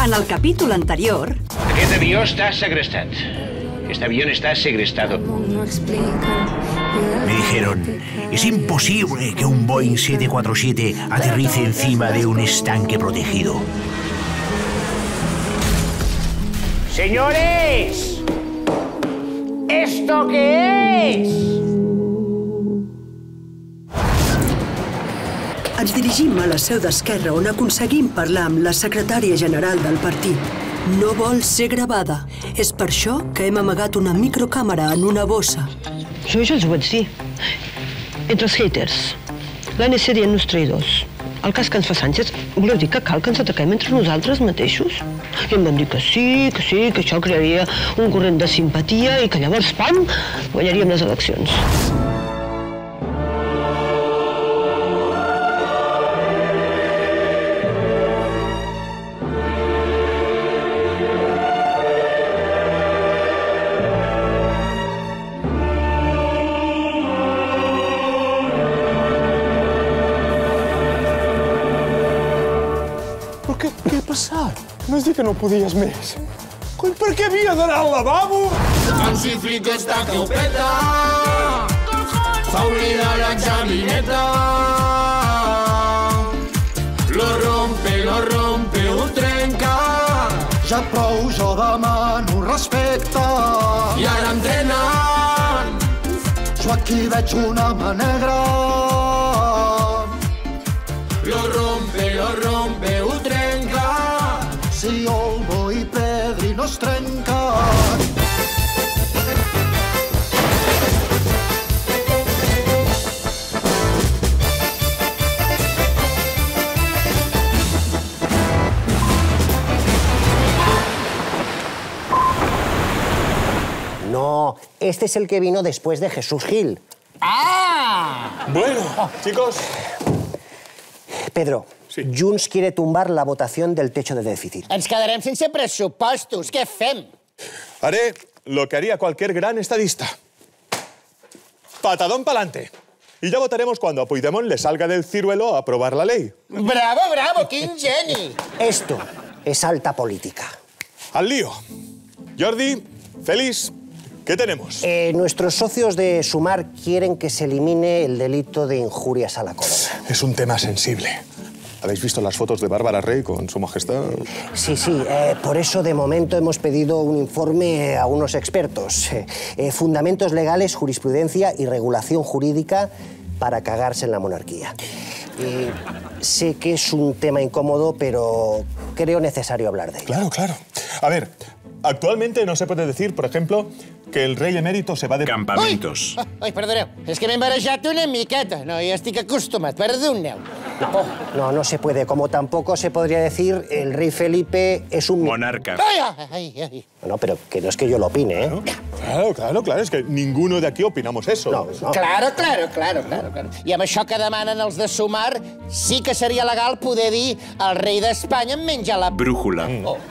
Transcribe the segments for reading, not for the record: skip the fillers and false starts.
En el capítol anterior... Aquest avió està segrestat. Este avión está segrestado. Me dijeron, es imposible que un Boeing 747 aterrice encima de un estanque protegido. ¡Señores! ¿Esto qué es? Ens dirigim a la seu d'Esquerra, on aconseguim parlar amb la secretària general del partit. No vol ser gravada. És per això que hem amagat una microcàmera en una bossa. Jo ja els ho vaig dir. Entre els haters, l'ANC dient-nos traïdors, el cas que ens fa Sánchez, voleu dir que cal que ens ataquem entre nosaltres mateixos? I em van dir que sí, que això crearia un corrent de simpatia i que llavors, pam, guanyaríem les eleccions. Però què ha passat? No has dit que no podies més? Coi, per què havia d'anar al lavabo? Calcifica esta que ho peta, fa oblidar la xavineta. Lo rompe, ho trenca. Ja prou, jo demano respecte. I ara entrenen. Jo aquí veig un home negre. Lo rompe, ho trenca. Si Olmo i Pedri no es trenquen. No, este es el que vino después de Jesús Gil. ¡Ah! Bueno, chicos... Pedro, sí. Junts quiere tumbar la votación del techo de déficit. Ens quedarem sense pressupostos. Què fem? Haré lo que haría cualquier gran estadista. Patadón pa'lante. Y ya votaremos cuando a Puigdemont le salga del ciruelo a aprobar la ley. Bravo, bravo, quin geni! Esto es alta política. Al lío. Jordi, Félix, ¿qué tenemos? Nuestros socios de Sumar quieren que se elimine el delito de injurias a la corona. Es un tema sensible. ¿Habéis visto las fotos de Bárbara Rey con su majestad? Sí, por eso de momento hemos pedido un informe a unos expertos. Fundamentos legales, jurisprudencia y regulación jurídica para cagarse en la monarquía. Sé que es un tema incómodo, pero creo necesario hablar de ello. Claro, claro. A ver, actualmente no se puede decir, por ejemplo, que el rei emèrito se va de campamentos. Ai, perdoneu, és que m'he embarajat una miqueta. No, ja estic acostumat, perdoneu. No se puede. Como tampoco se podría decir el rey Felipe es un... monarca. Ai. No, pero que no es que yo lo opine, ¿eh? Claro, es que ninguno de aquí opinamos eso. No. Claro. I amb això que demanen els de Sumar, sí que seria legal poder dir el rei d'Espanya em menja la... brújula.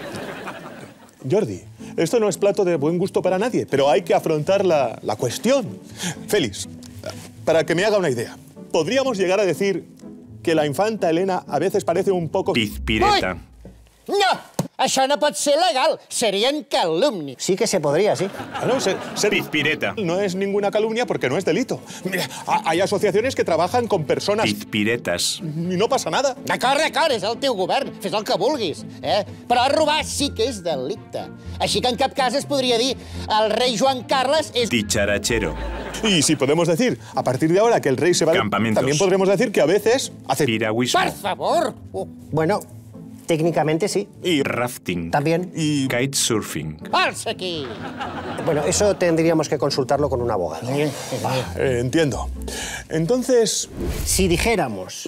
Jordi, esto no es plato de buen gusto para nadie, pero hay que afrontar la cuestión. Félix, para que me haga una idea, ¿podríamos llegar a decir que la infanta Elena a veces parece un poco... pizpireta? No! Això no pot ser legal. Serien calumnis. Sí que se podría, sí. Claro, ser pizpireta. No es ninguna calumnia porque no es delito. Mira, hay asociaciones que trabajan con personas... pizpiretes. Y no pasa nada. D'acord, és el teu govern. Fes el que vulguis. Però robar sí que és delicte. Així que en cap cas es podria dir el rei Joan Carles és... dicharachero. Y si podemos decir, a partir de ahora, que el rey se va de... campamentos. También podremos decir que a veces hace... piragüismo. Per favor! Bueno, técnicamente sí. Y rafting. También. Y... kitesurfing. Alça aquí! Bueno, eso tendríamos que consultarlo con un abogado. Entiendo. Entonces... Si dijéramos...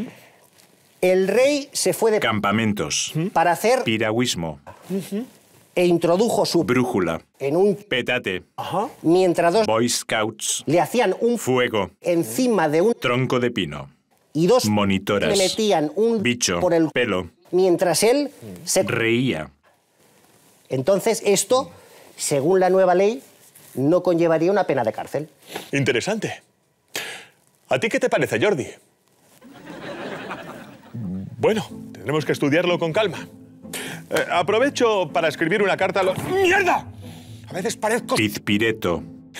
El rey se fue de... campamentos. Para hacer... piragüismo. E introdujo su... brújula. En un... petate. Mientras dos... Boy Scouts. Le hacían un... fuego. Encima de un... tronco de pino. Y dos... monitoras. Le metían un... bicho. Por el... pelo. Mientras él se... reía. Entonces esto, según la nueva ley, no conllevaría una pena de cárcel. Interesante. ¿A ti qué te parece, Jordi? Bueno, tenemos que estudiarlo con calma. Aprovecho para escribir una carta a los... ¡Mierda! A veces parezco... Pizpireto.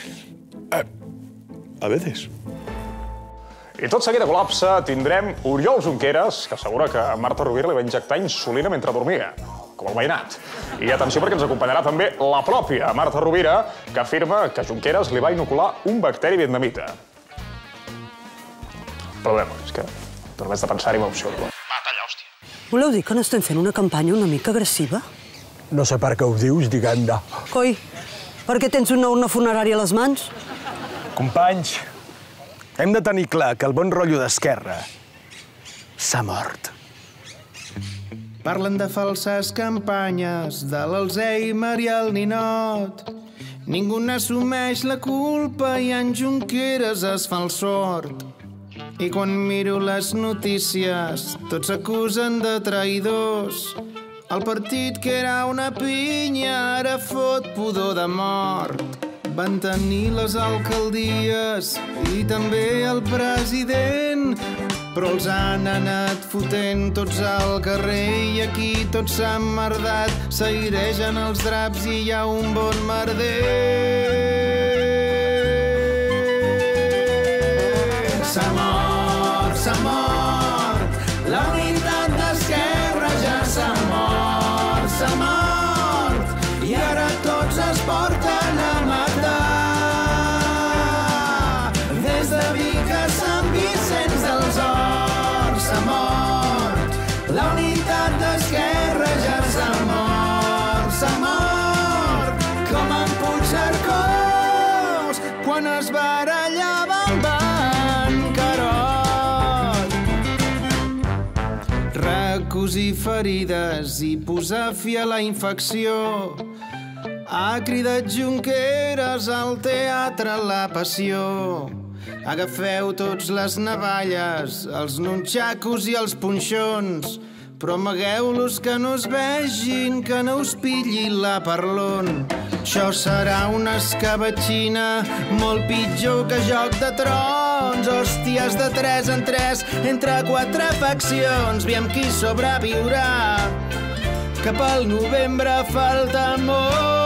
A veces. I tot seguit a Col·lapse tindrem Oriol Junqueras, que assegura que Marta Rovira li va injectar insulina mentre dormia, com el veïnat. I atenció perquè ens acompanyarà també la pròpia Marta Rovira, que afirma que Junqueras li va inocular un bacteri vietnamita. Perdoneu, és que només de pensar-hi m'emociona. Va, talla, hòstia. Voleu dir que no estem fent una campanya una mica agressiva? No sé per què ho dius, diguem-ne. Coi, per què tens una urna funerària a les mans? Companys, hem de tenir clar que el bon rotllo d'Esquerra s'ha mort. Parlen de falses campanyes, de l'Alzheimer i el ninot. Ningú n'assumeix la culpa i en Junqueras es fa el sort. I quan miro les notícies, tots s'acusen de traïdors. El partit que era una pinya ara fot pudor de mort. Van tenir les alcaldies i també el president, però els han anat fotent tots al carrer i aquí tots s'han merdat, s'airegen els draps i hi ha un bon merder. S'ha mort, la unitat d'Esquerra ja s'ha mort, i ara tots es porten a matar. Des de Vic a Sant Vicenç dels Horts s'ha mort, la unitat d'Esquerra ja s'ha mort, com en Puigcercós quan es barallava amb en Carod. Recosir ferides i posar fi a la infecció. Ha cridat Junqueras al teatre La Passió. Agafeu tots les navalles, els nunxacos i els punxons, però amagueu-los que no es vegin, que no us pilli la parlon. Això serà una escabatxina molt pitjor que Joc de Trons. Hòsties de 3 en 3 entre 4 faccions. Veiem qui sobreviurà, que pel novembre falta molt.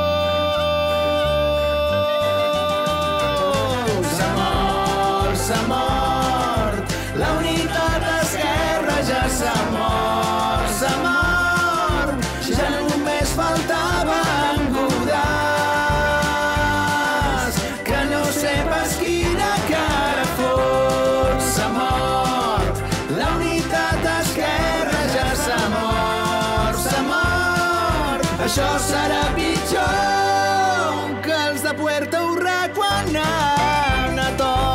S'ha mort, la unitat d'Esquerra ja s'ha mort, ja només faltava en Godàs, que no sé pas quina cara fot. S'ha mort, la unitat d'Esquerra ja s'ha mort, això serà pitjor que els de Puerto Urrà quan han a Tor.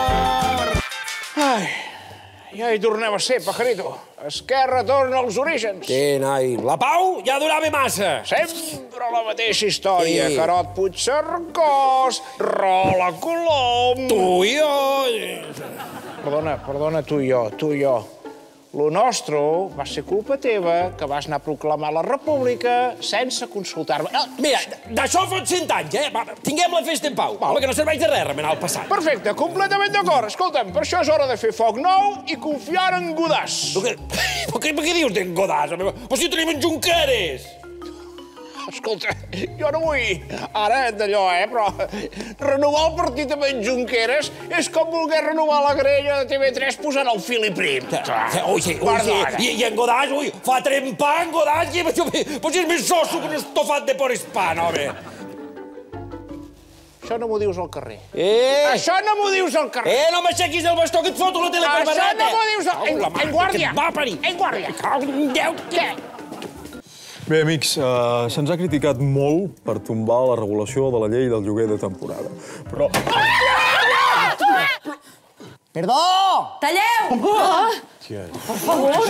Ai, ja hi tornem a ser, pajarito. Esquerra torna als orígens. Què, noi? La pau ja durava massa. Sempre la mateixa història. Sí. Carod Puigcercós, Rola Colom... Tu i jo... Perdona, tu i jo. Lo nostre va ser culpa teva, que vas anar a proclamar la república sense consultar-me. Mira, d'això fot 100 anys, eh? Va, tinguem la festa en pau. Home, que no serveix de res remenar el passat. Perfecte, completament d'acord. Escolta'm, per això és hora de fer foc nou i confiar en Godàs. Per què dius d'en Godàs? Però si tenim en Junqueras! Escolta, jo no vull ara d'allò, però renovar el partit amb en Junqueras és com voler renovar la grella de TV3 posant el Philip Prim. Oye, i en Godàs, fa trempar en Godàs, pues és més soso que un estofat de por espant, home. Això no m'ho dius al carrer. Això no m'ho dius al carrer. No m'aixequis el bastó que et foto la tele per barata. Això no m'ho dius al carrer. En guàrdia. Va parir. En guàrdia. Què? Bé, amics, se'ns ha criticat molt per tombar la regulació de la llei del lloguer de temporada. Però... Perdó! Talleu! Per favor!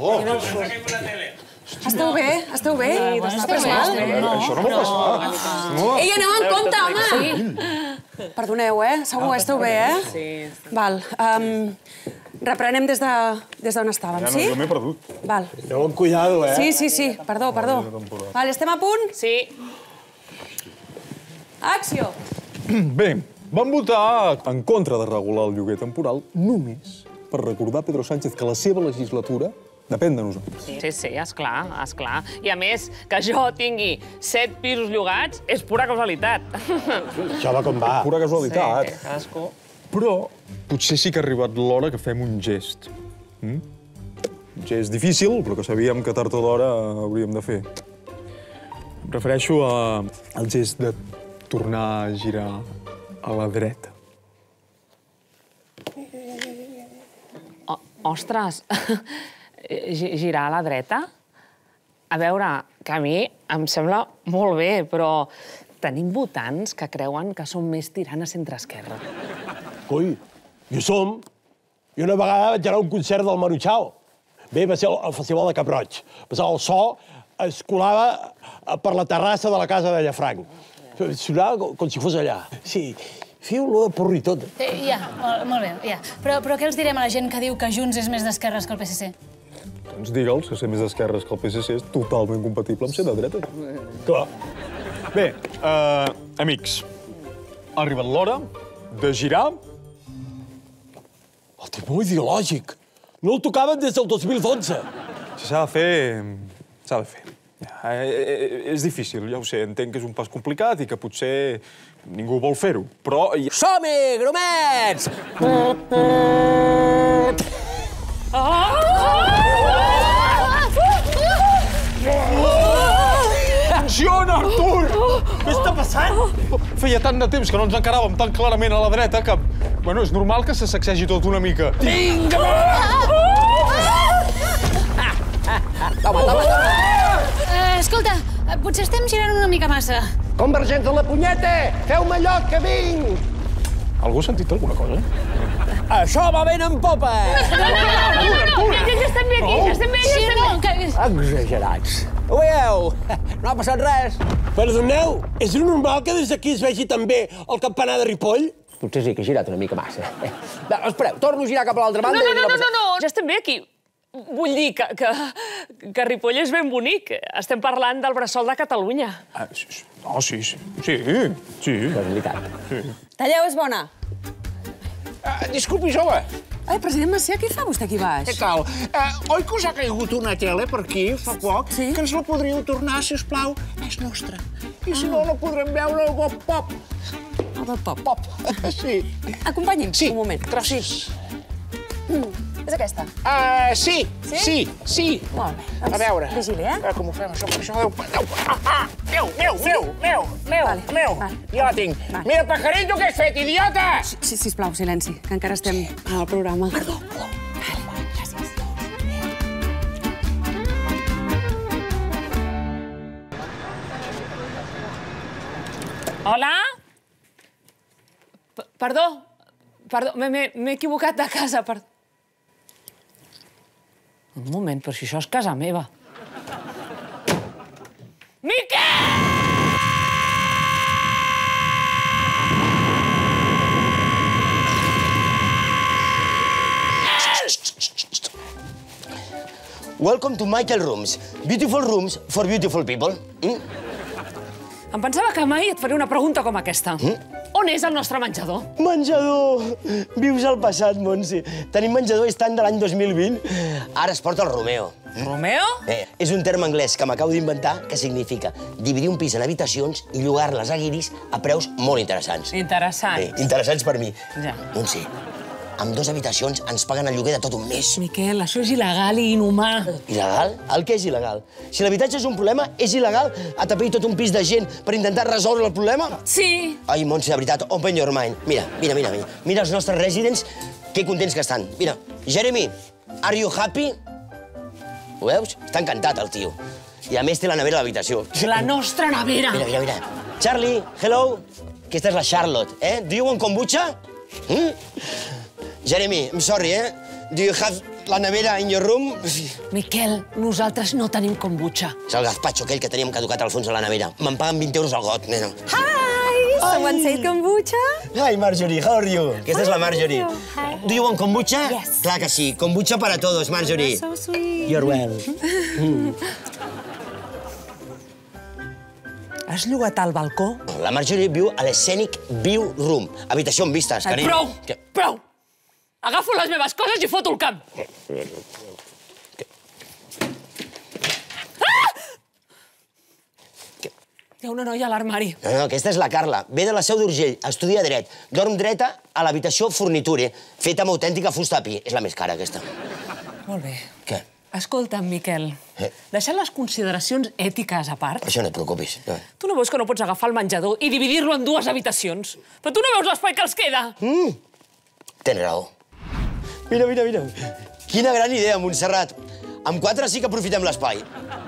Esteu bé? Esteu bé? Esteu mal? Això no pot passar. Ei, aneu en compte, home! Perdoneu, Segur, esteu bé, Sí. Val. Reprenem des d'on estàvem, sí? Jo m'he perdut. Val. Aneu amb cuidado, Sí. Perdó. Val, estem a punt? Sí. Acció! Bé, vam votar en contra de regular el lloguer temporal només per recordar a Pedro Sánchez que la seva legislatura Depèn de nosaltres. Sí, esclar. I a més, que jo tingui 7 pisos llogats és pura casualitat. Això va com va. Pura casualitat. Sí, cadascú. Però potser sí que ha arribat l'hora que fem un gest. Un gest difícil, però que sabíem que tard o d'hora hauríem de fer. Em refereixo al gest de tornar a girar a la dreta. Ostres, girar a la dreta? A veure, que a mi em sembla molt bé, però tenim votants que creuen que som més tirant a centre-esquerra. Coi, i ho som. I una vegada vaig anar a un concert del Manu Chao. Bé, va ser el Festival de Cap-roig. El so es colava per la terrassa de la casa de Llafranc. Sonava com si fos allà. Sí, feia olor de porri tot. Ja, molt bé, ja. Però què els direm a la gent que diu que Junts és més d'esquerres que el PSC? Doncs digue'ls que ser més d'esquerres que el PSC és totalment compatible amb ser de dreta. Clar. Bé, amics, ha arribat l'hora de girar. El timó ideològic. No el tocaven des del 2012. Si s'ha de fer, s'ha de fer. És difícil, ja ho sé, entenc que és un pas complicat i que potser ningú vol fer-ho, però... Som-hi, gromets! Funciona, Artur! Què està passant? Feia tant de temps que no ens encaràvem tan clarament a la dreta que... Bueno, és normal que se sacsegi tot una mica. Vinga! Toma. Escolta, potser estem girant una mica massa. Convergents de la punyeta! Feu-me allò que vinc! Algú ha sentit alguna cosa? Això va ben en popa! No, ja estem bé aquí, ja estem bé. Exagerats. Ho veieu? No ha passat res. Perdoneu, és normal que des d'aquí es vegi també el campanar de Ripoll? Potser sí que he girat una mica massa. Va, espereu, torno a girar cap a l'altra banda. No, ja estem bé aquí. Vull dir que Ripoll és ben bonic. Estem parlant del bressol de Catalunya. Sí. És veritat. Talleu és bona. Disculpi, jove. Ai, president Macià, què fa vostè aquí baix? Què tal? Oi que us ha caigut una tele per aquí fa poc? Sí. Que ens la podríeu tornar, si us plau? És nostra. I si no, la podrem veure al Bob Pop. Al Bob Pop? Pop, sí. Acompanyi'm, un moment. Gràcies. És aquesta? Sí. Molt bé. A veure. Vigili, Com ho fem, això? Meu. Ja la tinc. Mira, pajarito, què has fet, idiota! Sisplau, silenci, que encara estem al programa. Perdó. Gràcies. Hola? Perdó, m'he equivocat de casa, perdó. Un moment, però si això és casa meva. Miquel! Welcome to Michael Rooms. Beautiful rooms for beautiful people. Em pensava que mai et faré una pregunta com aquesta. On és el nostre menjador? Menjador! Vius al passat, Montse. Tenim menjador estant de l'any 2020. Ara es porta el Romeo. Romeo? És un terme anglès que m'acabo d'inventar que significa dividir un pis en habitacions i llogar-les a guiris a preus molt interessants. Interessants. Interessants per mi. Ja. Montse, amb 2 habitacions ens paguen el lloguer de tot un mes. Miquel, això és il·legal i inhumà. Il·legal? El que és il·legal? Si l'habitatge és un problema, és il·legal atapeir tot un pis de gent per intentar resoldre el problema? Sí. Ai, Montse, de veritat, open your mind. Mira. Mira els nostres residents, que contents que estan. Mira, Jeremy, are you happy? Ho veus? Està encantat, el tio. I a més té la nevera a l'habitació. La nostra nevera. Mira. Charlie, hello. Aquesta és la Charlotte, Do you want kombucha? Jeremy, I'm sorry, Do you have la nevera in your room? Miquel, nosaltres no tenim kombucha. És el gazpacho aquell que teníem caducat al fons de la nevera. Me'n paguen 20 euros al got, nena. Hi! Someone say kombucha? Hi, Marjorie, how are you? Aquesta és la Marjorie. Do you want kombucha? Yes. Clar que sí. Kombucha para todos, Marjorie. So sweet. You're well. Has llogat al balcó? La Marjorie viu a l'Escenic View Room. Habitació amb vistes, carinyo. Prou! Agafo les meves coses i foto el camp. Hi ha una noia a l'armari. No, aquesta és la Carla. Ve de la Seu d'Urgell, estudia dret. Dorm dreta a l'habitació Forniture, feta amb autèntica fusta de pi. És la més cara, aquesta. Molt bé. Què? Escolta'm, Miquel, deixant les consideracions ètiques a part... Això no et preocupis. Tu no veus que no pots agafar el menjador i dividir-lo en 2 habitacions? Però tu no veus l'espai que els queda? Tens raó. Mira, mira, mira. Quina gran idea, Montserrat. Amb 4 sí que aprofitem l'espai.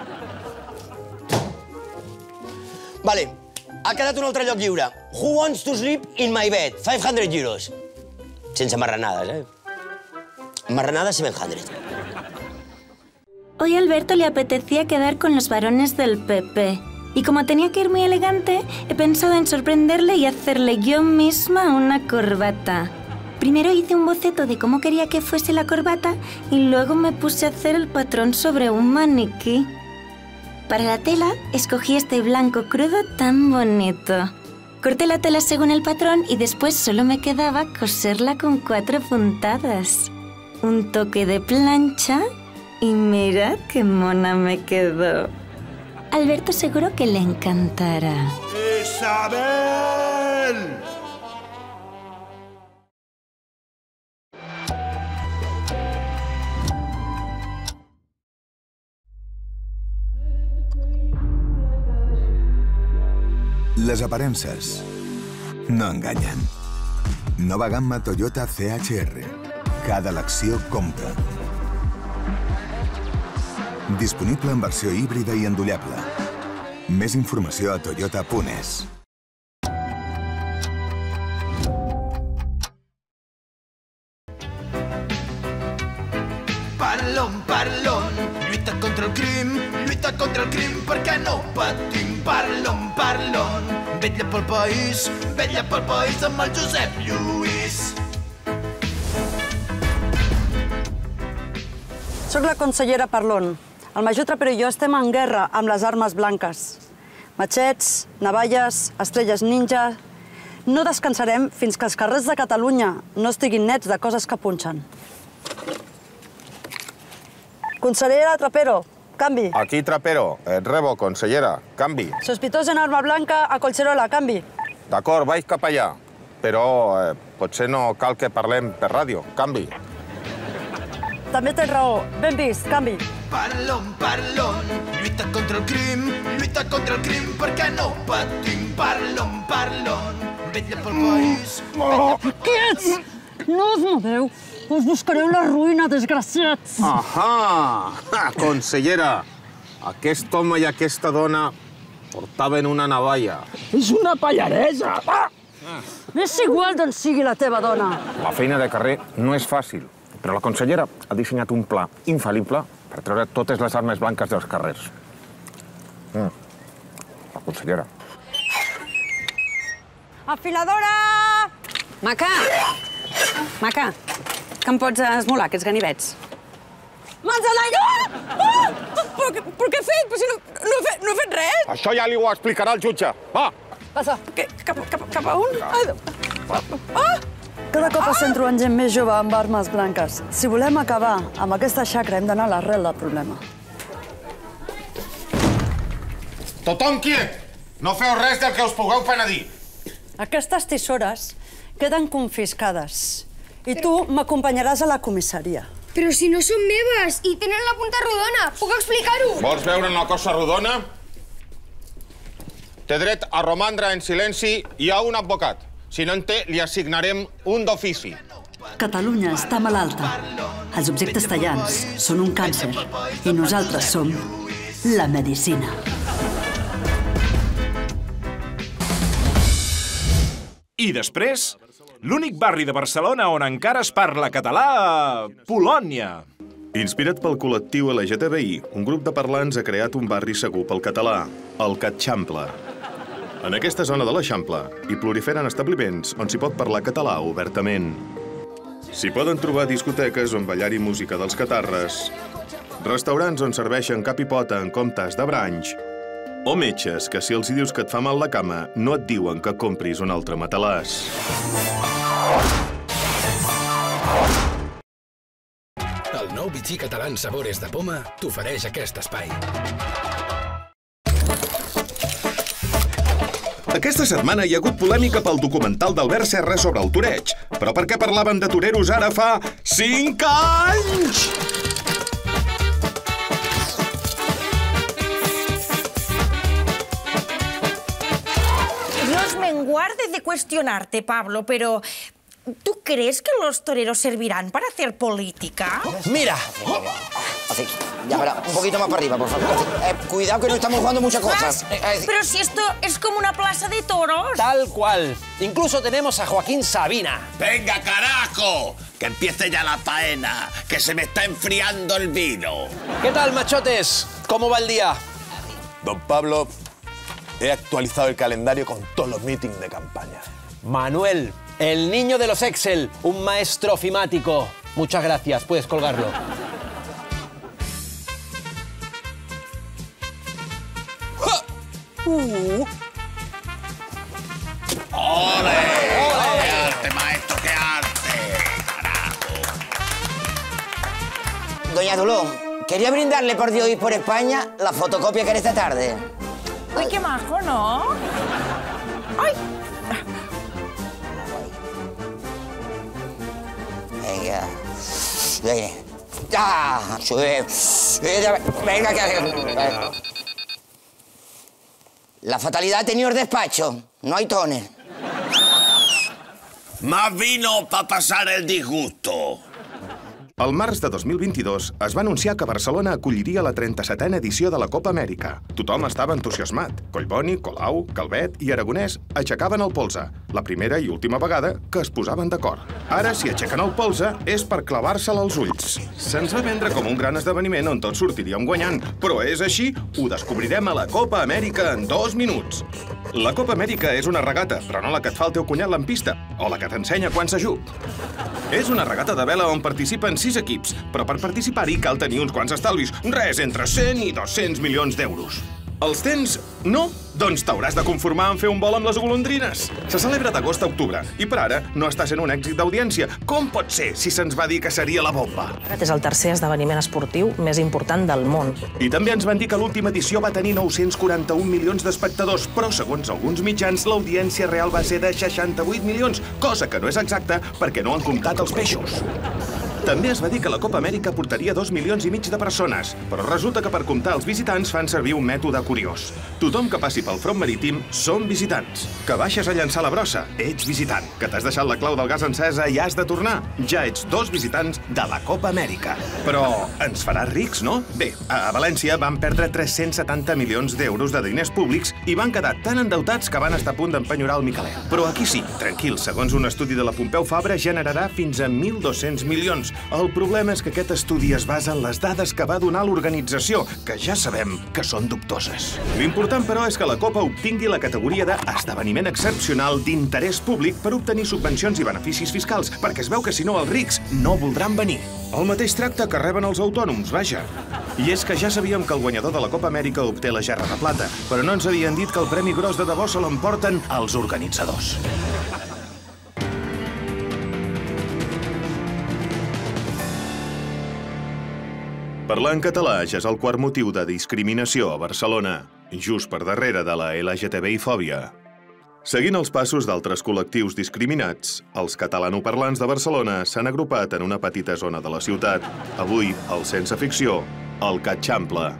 Vale, ha quedat un altre lloc lliure. Who wants to sleep in my bed? 500 euros. Sense marranades, Marranades 700. Hoy a Alberto le apetecía quedar con los varones del PP. Y como tenía que ir muy elegante, he pensado en sorprenderle y hacerle yo misma una corbata. Primero hice un boceto de cómo quería que fuese la corbata y luego me puse a hacer el patrón sobre un maniquí. Para la tela, escogí este blanco crudo tan bonito. Corté la tela según el patrón y después solo me quedaba coserla con 4 puntadas. Un toque de plancha y mirad qué mona me quedó. Alberto seguro que le encantará. ¡Isabel! Les aparences no enganyen. Nova gamma Toyota CHR. Cada elecció compta. Disponible en versió híbrida i endollable. Més informació a toyota.es. Parlon, parlon, lluita contra el crim, perquè no patim. Parlon, parlon, vetlla pel país amb el Josep Lluís. Soc la consellera Parlon. El major Trapero i jo estem en guerra amb les armes blanques. Matxets, navalles, estrelles ninja... No descansarem fins que els carrers de Catalunya no estiguin nets de coses que punxen. Consellera Trapero, canvi. Aquí Trapero, et rebo, consellera, canvi. Sospitós en arma blanca a Collserola, canvi. D'acord, vaig cap allà, però potser no cal que parlem per ràdio, canvi. També tens raó, ben vist, canvi. Parlon, parlon, lluita contra el crim, perquè no patim. Parlon, parlon, vetlla pel país. Quiets! No us moveu. Us buscareu la ruïna, desgraciats. Ahà! Consellera, aquest home i aquesta dona portaven una navalla. És una pallaresa! És igual d'on sigui la teva dona. La feina de carrer no és fàcil, però la consellera ha dissenyat un pla infal·lible per treure totes les armes blanques dels carrers. La consellera. Afiladora! Maca! Maca, que em pots esmolar aquests ganivets? Mans a l'aire! Però què he fet? Però si no he fet res! Això ja li ho explicarà el jutge. Va! Passa. Cap a on? Cada cop es trobant gent més jove amb armes blanques. Si volem acabar amb aquesta xacra, hem d'anar a l'arrel del problema. Tothom quiet! No feu res del que us pugueu penedir. Aquestes tisores queden confiscades. I tu m'acompanyaràs a la comissaria. Però si no són meves i tenen la punta rodona, puc explicar-ho? Vols veure una cosa rodona? Té dret a romandre en silenci i a un advocat. Si no en té, li assignarem un d'ofici. Catalunya està malalta. Els objectes tallants són un càncer i nosaltres som la medicina. I després, l'únic barri de Barcelona on encara es parla català, Polònia. Inspirat pel col·lectiu LGTBI, un grup de parlants ha creat un barri segur pel català, el Catxample. En aquesta zona de l'Eixample hi proliferen establiments on s'hi pot parlar català obertament. S'hi poden trobar discoteques on ballar-hi música dels catarres, restaurants on serveixen cap i pota en comptes de branys, o metges que si els hi dius que et fa mal la cama no et diuen que compris un altre matalàs. El nou Vichy català en sabores de poma t'ofereix aquest espai. Aquesta setmana hi ha hagut polèmica pel documental d'Albert Serra sobre el toreig. Però per què parlaven de toreros ara fa 5 anys? Dios me guarde de cuestionarte, Pablo, pero ¿tú crees que los toreros servirán para hacer política? Mira. Así, ya verá, un poquito más para arriba, por favor. Cuidado que no estamos jugando muchas cosas. Pero si esto es como una plaza de toros. Tal cual. Incluso tenemos a Joaquín Sabina. ¡Venga, carajo! Que empiece ya la faena, que se me está enfriando el vino. ¿Qué tal, machotes? ¿Cómo va el día? Don Pablo, he actualizado el calendario con todos los meetings de campaña. Manuel, el niño de los Excel, un maestro ofimático. Muchas gracias, puedes colgarlo. ¡Ole! ¡Qué arte, maestro, qué arte! ¡Carajo! Doña Dulón, quería brindarle por Dios y por España la fotocopia que haré esta tarde. Uy, qué majo, ¿no? ¡Ay! Venga. ¡Ya! Venga, que... La fatalidad ha tenido el despacho. No hay tones. Más vino para pasar el disgusto. Al març de 2022 es va anunciar que Barcelona acolliria la 37a edició de la Copa Amèrica. Tothom estava entusiasmat. Collboni, Colau, Calvet i Aragonès aixecaven el polze. La primera i última vegada que es posaven d'acord. Ara, si aixequen el polze, és per clavar-se'l als ulls. Se'ns va vendre com un gran esdeveniment on tots sortiríem guanyant. Però és així? Ho descobrirem a la Copa Amèrica en 2 minuts. La Copa Amèrica és una regata, però no la que et fa el teu cunyat lampista, o la que t'ensenya quan s'ajup. És una regata de vela on participen 6 equips, però per participar-hi cal tenir uns quants estalvis. Res entre 100 i 200 milions d'euros. Els tens? No? Doncs t'hauràs de conformar en fer un vol amb les golondrines. Se celebra d'agost a octubre i per ara no està sent un èxit d'audiència. Com pot ser si se'ns va dir que seria la bomba? Aquest és el tercer esdeveniment esportiu més important del món. I també ens van dir que l'última edició va tenir 941 milions d'espectadors, però segons alguns mitjans l'audiència real va ser de 68 milions, cosa que no és exacta perquè no han comptat els peixos. També es va dir que la Copa Amèrica portaria 2,5 milions de persones, però resulta que per comptar els visitants fan servir un mètode curiós. Tothom que passi pel front marítim són visitants. Que baixes a llançar la brossa, ets visitant. Que t'has deixat la clau del gas encesa i has de tornar, ja ets 2 visitants de la Copa Amèrica. Però ens farà rics, no? Bé, a València van perdre 370 milions d'euros de diners públics i van quedar tan endeutats que van estar a punt d'empenyorar el Micalet. Però aquí sí, tranquil, segons un estudi de la Pompeu Fabra, generarà fins a 1.200 milions. El problema és que aquest estudi es basa en les dades que va donar l'organització, que ja sabem que són dubtoses. L'important, però, és que la Copa obtingui la categoria d'esdeveniment excepcional d'interès públic per obtenir subvencions i beneficis fiscals, perquè es veu que si no els rics no voldran venir. El mateix tracte que reben els autònoms, vaja. I és que ja sabíem que el guanyador de la Copa Amèrica obté la gerra de plata, però no ens havien dit que el premi gros de debò se l'emporten els organitzadors. Parlar en català ja és el quart motiu de discriminació a Barcelona, just per darrere de la LGTBI-fòbia. Seguint els passos d'altres col·lectius discriminats, els catalanoparlants de Barcelona s'han agrupat en una petita zona de la ciutat, avui el sense ficció, el Catxample.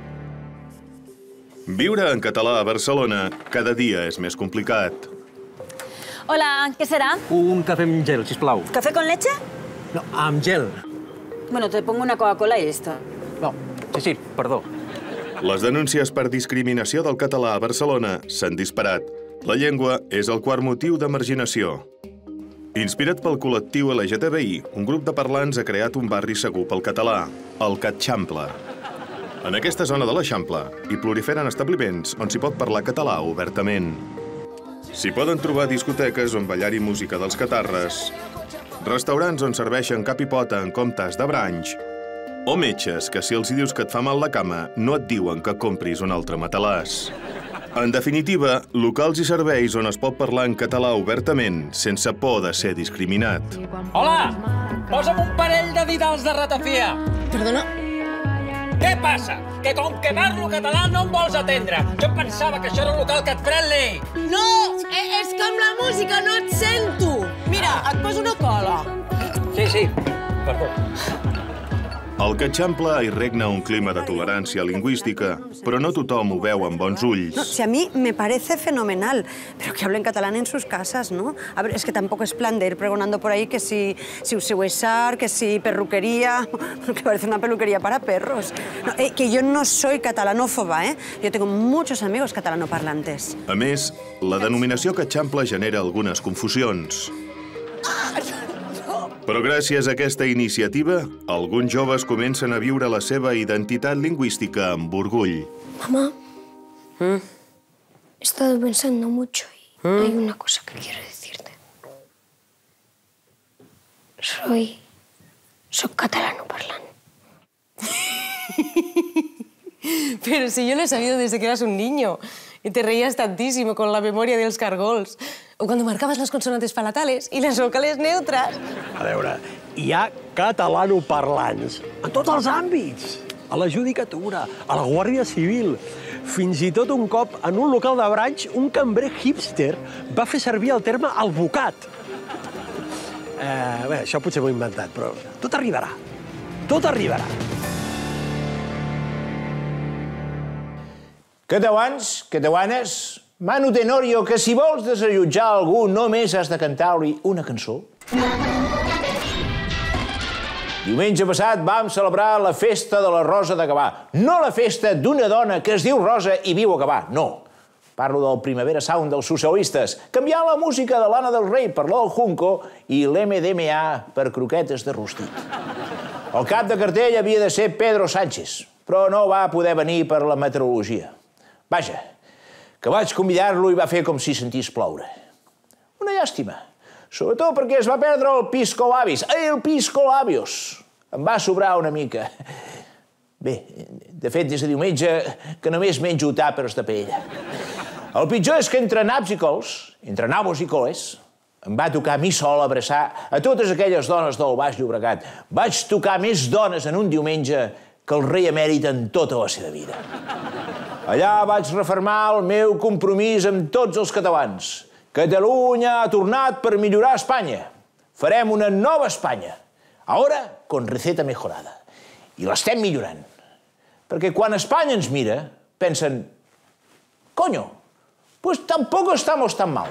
Viure en català a Barcelona cada dia és més complicat. Hola, ¿qué será? Un café amb gel, sisplau. ¿Café con leche? No, amb gel. Bueno, te pongo una Coca-Cola y listo. No, sí, perdó. Les denúncies per discriminació del català a Barcelona s'han disparat. La llengua és el quart motiu de marginació. Inspirat pel col·lectiu LGTBI, un grup de parlants ha creat un barri segur pel català, el Catxample. En aquesta zona de l'Eixample hi proliferen establiments on s'hi pot parlar català obertament. S'hi poden trobar discoteques on ballar-hi música dels catarres, restaurants on serveixen cap i pota en comptes de branys, o metges que si els dius que et fa mal la cama no et diuen que compris un altre matalàs. En definitiva, locals i serveis on es pot parlar en català obertament, sense por de ser discriminat. Hola! Posa'm un parell de didals de ratafia. Perdona? Què passa? Que com que parlo català no em vols atendre. Jo pensava que això era un local cat-friendly. No! És que amb la música no et sento. Mira, et poso una cola. Sí, perdó. Al Catxample hi regna un clima de tolerància lingüística, però no tothom ho veu amb bons ulls. No, si a mí me parece fenomenal, pero que hablen catalán en sus casas, ¿no? A ver, es que tampoco es plan de ir pregonando por ahí que si usar, que si perruquería, que parece una peluquería para perros. No, que yo no soy catalanófoba, ¿eh? Yo tengo muchos amigos catalanoparlantes. A més, la denominació Catxample genera algunes confusions. Però gràcies a aquesta iniciativa, alguns joves comencen a viure la seva identitat lingüística amb orgull. Mamá, he estado pensando mucho y hay una cosa que quiero decirte. Soy catalano parlante. Pero si yo lo he sabido desde que eras un niño y te reías tantísimo con la memoria de los cargols o cuando marcabas las consonantes palatales y las vocales neutras. A veure, hi ha catalanoparlants en tots els àmbits. A la judicatura, a la Guàrdia Civil. Fins i tot un cop, en un local de branch, un cambrer hipster va fer servir el terme alvocat. Bé, això potser m'ho he inventat, però tot arribarà. Tot arribarà. Catalans, catalanes, Manu Tenorio, que si vols desallotjar algú només has de cantar-li una cançó. Diumenge passat vam celebrar la festa de la Rosa de Gavà. No la festa d'una dona que es diu Rosa i viu a Gavà, no. Parlo del Primavera Sound dels socialistes, canviant la música de l'Anna del Rei per l'Ol Junco i l'MDMA per croquetes de rostit. El cap de cartell havia de ser Pedro Sánchez, però no va poder venir per la meteorologia. Vaja, que vaig convidar-lo i va fer com si sentís ploure. Una llàstima, sobretot perquè es va perdre el pisco labis. El pisco labios. Em va sobrar una mica. Bé, de fet, des de diumenge que només menjo tàpers de paella. El pitjor és que entre naps i cols, entre nabos i coles, em va tocar a mi sol abraçar a totes aquelles dones del Baix Llobregat. Vaig tocar més dones en un diumenge que el rei emèrit en tota la seva vida. Allà vaig refermar el meu compromís amb tots els catalans. Catalunya ha tornat per millorar Espanya. Farem una nova Espanya. Ara, con receta mejorada. I l'estem millorant. Perquè quan Espanya ens mira, pensen, coño, pues tampoco estamos tan mal.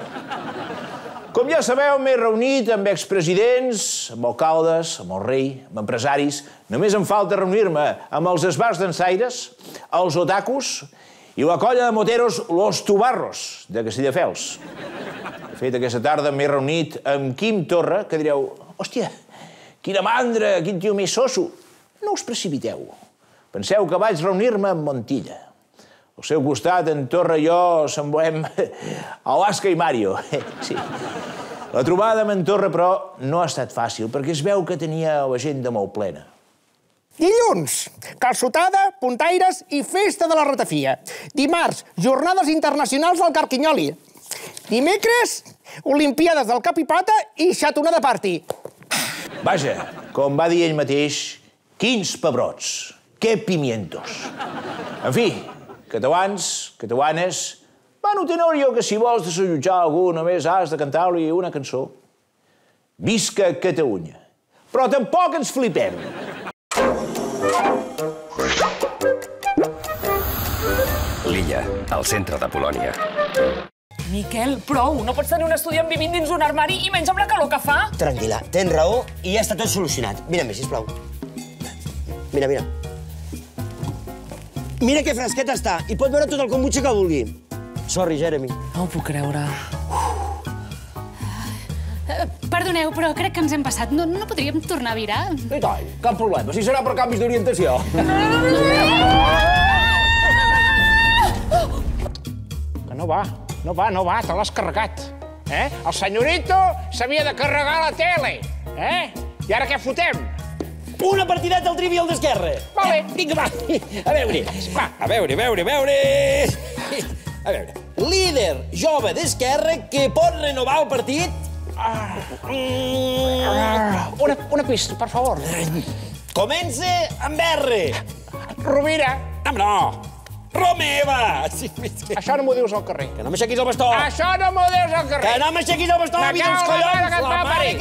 Com ja sabeu, m'he reunit amb expresidents, amb alcaldes, amb el rei, amb empresaris. Només em falta reunir-me amb els esbars dansaires, els otakus i la colla de moteros Los Tubarros, de Castelldefels. De fet, aquesta tarda m'he reunit amb Quim Torra, que direu, hòstia, quina mandra, quin tio més soso. No us precipiteu. Penseu que vaig reunir-me amb Montilla. Al seu costat, en Torra i jo semblem Alaska i Mario. Sí. La trobada amb en Torra, però, no ha estat fàcil, perquè es veu que tenia l'agenda molt plena. Dilluns, calçotada, puntaires i festa de la ratafia. Dimarts, jornades internacionals del carquinyoli. Dimecres, olimpiades del cap i pata i xatonada party. Vaja, com va dir ell mateix, quins pebrots, que pimientos. En fi, catalans, catalanes, Manu Tenorio, que si vols desallotjar algú només has de cantar-li una cançó. Visca Catalunya. Però tampoc ens flipem. L'illa, al centre de Polònia. Miquel, prou! No pots tenir un estudiant vivint dins un armari i menys amb la calor que fa! Tranquil·la, tens raó i ja està tot solucionat. Mira-me, sisplau. Mira, mira. Mira que fresquet està i pot veure tot el kombucha que vulgui. Sorry, Jeremy. No ho puc creure. Perdoneu, però crec que ens hem passat. No podríem tornar a virar? I tant, cap problema. Si serà per canvis d'orientació. Que no va, te l'has carregat. El senyorito s'havia de carregar la tele. I ara què fotem? Una partideta al Trivial d'Esquerra. Vale, vinga, va. A veure. A veure, líder jove d'Esquerra que pot renovar el partit. Una pista, per favor. Comença amb R. Rovira. No. Romeva! Això no m'ho dius al carrer. Que no m'aixequis el bastó! Això no m'ho dius al carrer. Que no m'aixequis el bastó, Me cago en la mare que et va parir.